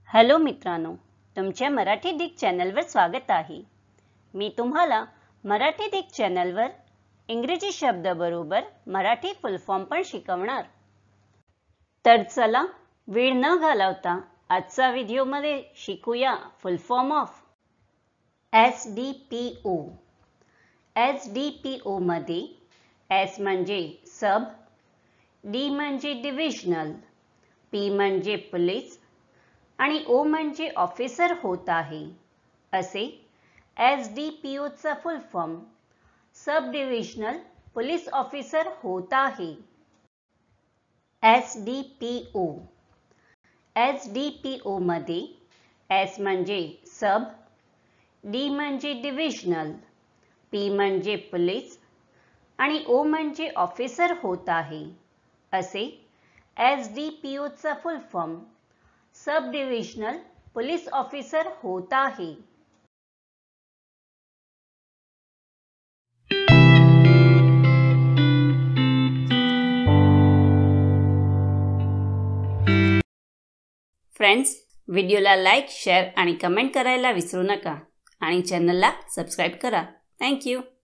Hello मित्रांनो, तुमच्या मराठी दिग चॅनलवर स्वागत आहे। मी तुम्हाला मराठी दिग चॅनलवर इंग्रजी शब्द बरोबर मराठी फुल फॉर्म पण शिकवणार। तर चला वेळ न घालवता आजच्या व्हिडिओमध्ये शिकूया full form of SDPO. SDPO मध्ये एस म्हणजे सब, डी म्हणजे डिव्हिजनल, पी म्हणजे पोलीस आणि ओ म्हणजे ऑफिसर होत आहे। असे एसडीपीओ चा full form sub divisional police officer होत आहे। एसडीपीओ। एसडीपीओ मध्ये एस म्हणजे सब, डी म्हणजे डिव्हिजनल, पी म्हणजे पोलीस आणि ओ म्हणजे ऑफिसर होत आहे। असे एसडीपीओ चा full form sub divisional police officer होत आहे। फ्रेंड्स, व्हिडिओला लाईक, शेअर आणि कमेंट करायला विसरू नका आणि चॅनलला सबस्क्राइब करा। Thank you.